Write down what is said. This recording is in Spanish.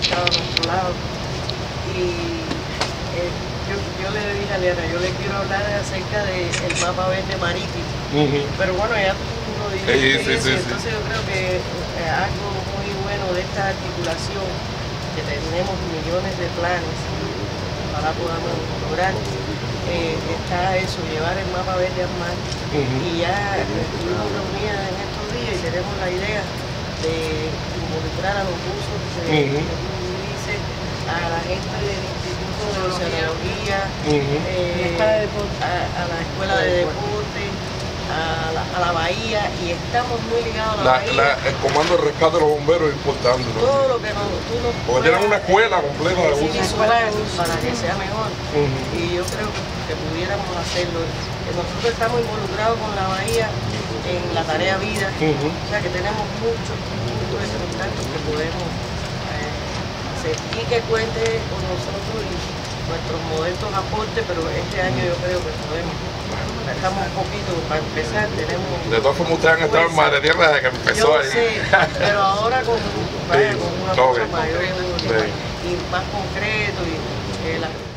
estado a nuestro lado. Y yo le dije a Liana, yo le quiero hablar acerca del mapa verde marítimo. Pero bueno, ya tú lo dijiste, entonces yo creo que algo muy bueno de esta articulación, que tenemos millones de planes, ojalá podamos lograr, está eso, llevar el mapa verde al mar. Y ya estuvimos reunidas en estos días y tenemos la idea de involucrar a los buzos de a la gente del Instituto de Oceanología, a la Escuela de Deporte, a la Bahía, y estamos muy ligados a la Bahía. El Comando de Rescate de los Bomberos es importante, ¿no? Todo lo que tú nos porque tienen una escuela completa de uso. Para que sea mejor. Y yo creo que pudiéramos hacerlo. Nosotros estamos involucrados con la Bahía en la tarea vida, o sea que tenemos muchos representantes que podemos hacer y que cuente con nosotros y nuestros modestos aportes, pero este año yo creo que podemos. Estamos un poquito, para empezar, tenemos... De todas formas, ustedes han estado en Madre Tierra desde que empezó yo ahí. Sé, pero ahora con una cosa mayor y más concreto. Y,